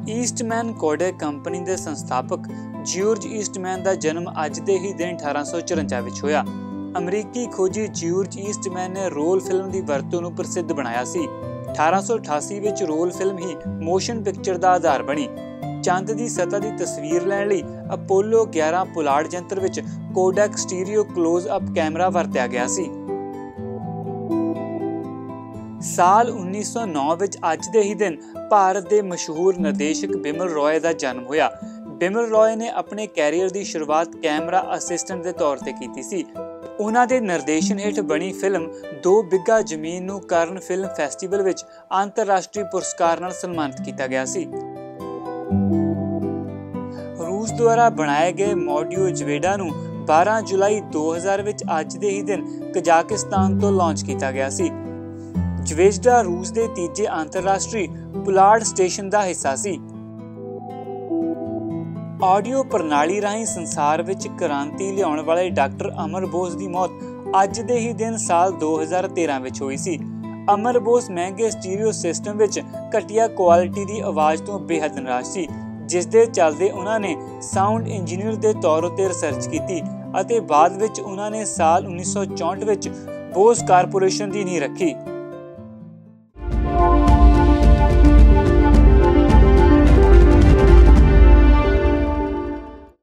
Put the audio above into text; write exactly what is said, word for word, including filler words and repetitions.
Eastman Kodak company के संस्थापक George Eastman का जन्म अज के ही दिन अठारह सौ चौरंजा में होया। अमरीकी खोजी जॉर्ज ईस्टमैन ने रोल फिल्म की वरतों नूं प्रसिद्ध बनाया सी। अठारह सौ अठासी विच रोल फिल्म ही मोशन पिक्चर का आधार बनी। चंद की सतह की तस्वीर लैण लई अपोलो ग्यारह पुलाड़ यंत्र विच Kodak stereo close up camera वरत्या गया सी। साल उन्नीस सौ नौ विच अज दे ही दिन भारत के मशहूर निर्देशक बिमल रॉय का जन्म होया। बिमल रॉय ने अपने कैरियर की शुरुआत कैमरा असिस्टेंट के तौर पर की सी। उन्हां दे निर्देशन हेठ बनी फिल्म दो बिघा जमीन नूं कान फिल्म फैसटीवल विच अंतरराष्ट्रीय पुरस्कार नाल सन्मानित किया गया सी। रूस द्वारा बनाए गए मॉड्यूल ज्वेडा नूं बारह जुलाई दो हज़ार विच अज दे ही दिन कजाकिस्तान तो लॉन्च किया गया सी। ज्वेजडा रूस के तीजे अंतरराष्ट्रीय पुलाड़ स्टेशन का हिस्सा सी। ऑडियो प्रणाली राही संसार विच क्रांति लियाउण वाले डॉक्टर अमर बोस की मौत अज दे ही दिन साल दो हज़ार तेरह विच हुई सी। अमर बोस महंगे स्टीरियो सिस्टम विच घटिया क्वालिटी की आवाज़ तो बेहद निराश सी, जिस दे चलदे उन्होंने साउंड इंजीनियर के तौर पर रिसर्च की अते बाद विच उन्होंने साल उन्नीस सौ चौंठ विच बोस कारपोरेशन की नींह रखी।